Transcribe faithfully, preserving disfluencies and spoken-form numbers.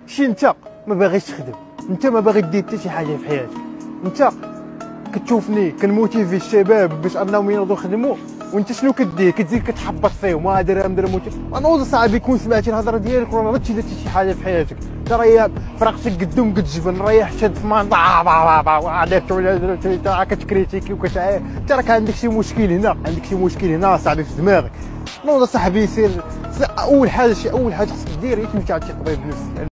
شي انت ما باغيش تخدم، انت ما باغي دير حتى شي حاجه في حياتك، انت كتشوفني كنموتيفي الشباب باش انهم ينوضوا يخدموا، وانت شنو كدير؟ كتزيد كتحبط فيهم، ها درهم درهم موتيف. نوض صاحبي كون سمعتي الهضره ديالك ولا غلطتي درتي شي حاجه في حياتك، انت راهي فرقتك قدام قد الجبل، رايح شاد في منطقه درت ولا درت، انت راه كتكريتيكي وكتعاير، انت راك عندك شي مشكل هنا، عندك شي مشكل هنا صاحبي في دماغك. نوض صاحبي سير، اول حاجه شي اول حاجه خصك دير هي تمشي عند شي طبيب نفسي.